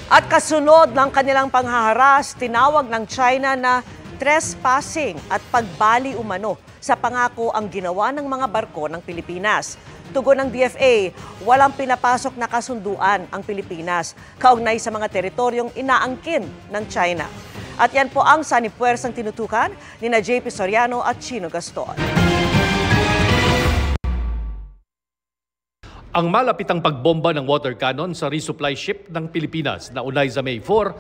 At kasunod ng kanilang panghaharas, tinawag ng China na trespassing at pagbali umano sa pangako ang ginawa ng mga barko ng Pilipinas. Tugon ng DFA, walang pinapasok na kasunduan ang Pilipinas kaugnay sa mga teritoryong inaangkin ng China. At yan po ang sanipuwersang tinutukan ni JP Soriano at Chino Gaston. Ang malapitang pagbomba ng water cannon sa resupply ship ng Pilipinas na unay sa May 4,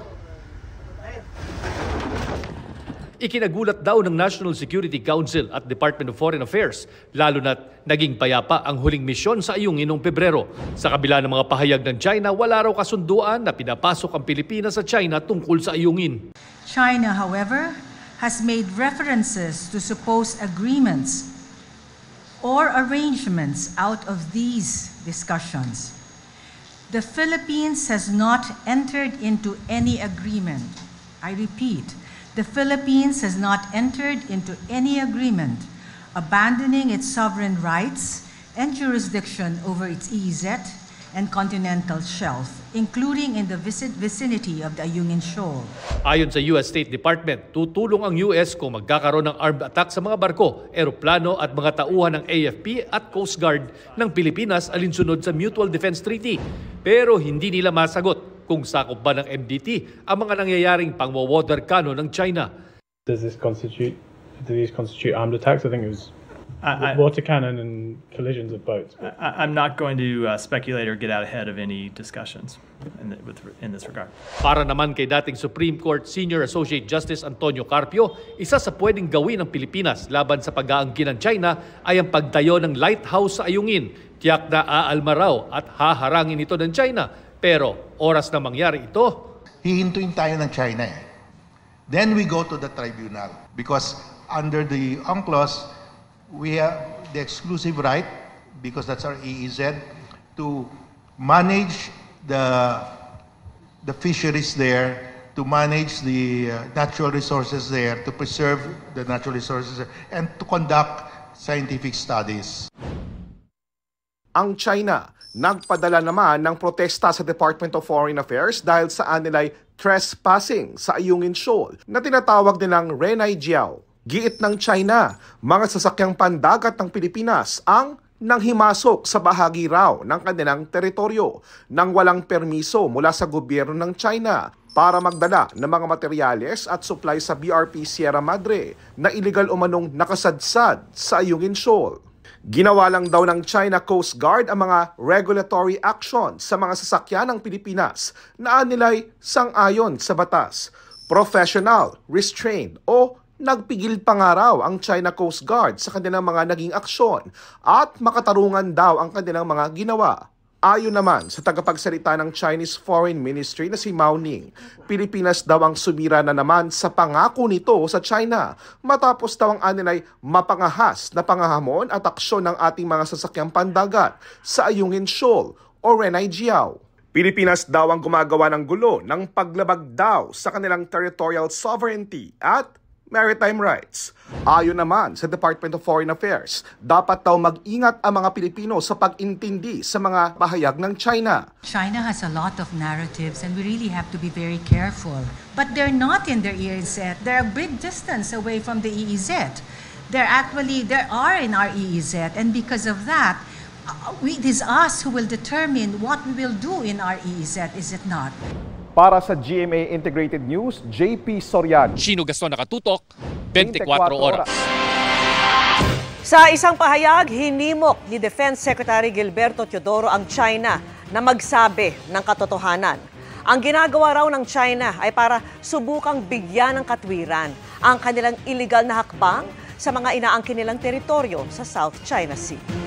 ikinagulat daw ng National Security Council at Department of Foreign Affairs, lalo na't naging payapa ang huling misyon sa Ayungin noong Pebrero. Sa kabila ng mga pahayag ng China, wala raw kasunduan na pinapasok ang Pilipinas sa China tungkol sa Ayungin. China, however, has made references to supposed agreements or arrangements out of these discussions. The Philippines has not entered into any agreement. I repeat, the Philippines has not entered into any agreement abandoning its sovereign rights and jurisdiction over its EEZ and continental shelf, including in the vicinity of the Ayungin Shoal. Ayon sa US State Department, tutulong ang US kung magkakaroon ng armed attack sa mga barko, eroplano at mga tauhan ng AFP at Coast Guard ng Pilipinas alinsunod sa Mutual Defense Treaty. Pero hindi nila masagot kung sakop ba ng MDT ang mga nangyayaring pangwawater cannon ng China. Do these constitute armed attacks? I think it was water cannon and collisions of boats. I'm not going to speculate or get out ahead of any discussions in this regard. Para naman kay dating Supreme Court Senior Associate Justice Antonio Carpio, isa sa pwedeng gawin ng Pilipinas laban sa pag-aangkin ng China ay ang pagtayo ng lighthouse sa Ayungin. Tiyak na aalma raw at haharangin ito ng China. Pero oras na mangyari ito, hihintuin tayo ng China eh. Then we go to the tribunal because under the UNCLOS, we have the exclusive right, because that's our EEZ, to manage the fisheries there, to manage the natural resources there, to preserve the natural resources there, and to conduct scientific studies. Ang China nagpadala naman ng protesta sa Department of Foreign Affairs dahil sa anilay trespassing sa Ayungin Shoal na tinatawag nilang Renai Jiao. Giit ng China, mga sasakyang pandagat ng Pilipinas ang nanghimasok sa bahagi raw ng kanilang teritoryo nang walang permiso mula sa gobyerno ng China para magdala ng mga materyales at supply sa BRP Sierra Madre na iligal umanong nakasadsad sa Ayungin Shoal. Ginawa lang daw ng China Coast Guard ang mga regulatory action sa mga sasakyan ng Pilipinas na anilay sang-ayon sa batas, professional, restrained o nagpigil pa nga raw ang China Coast Guard sa kanilang mga naging aksyon at makatarungan daw ang kanilang mga ginawa. Ayon naman sa tagapagsalita ng Chinese Foreign Ministry na si Mao Ning, Pilipinas daw ang sumira na naman sa pangako nito sa China matapos daw ang anilay mapangahas na pangahamon at aksyon ng ating mga sasakyang pandagat sa Ayungin Shoal o Renai Jiao. Pilipinas daw ang gumagawa ng gulo ng paglabag daw sa kanilang territorial sovereignty at maritime rights. Ayon naman sa Department of Foreign Affairs, dapat daw mag-ingat ang mga Pilipino sa pag-intindi sa mga pahayag ng China. China has a lot of narratives and we really have to be very careful. But they're not in their EEZ. They're a big distance away from the EEZ. They are in our EEZ, and because of that, it is us who will determine what we will do in our EEZ, is it not? Para sa GMA Integrated News, JP Soriano. Chino Gaston nakatutok, 24 oras. Sa isang pahayag, hinimok ni Defense Secretary Gilberto Teodoro ang China na magsabi ng katotohanan. Ang ginagawa raw ng China ay para subukang bigyan ng katwiran ang kanilang illegal na hakbang sa mga inaangkin nilang teritoryo sa South China Sea.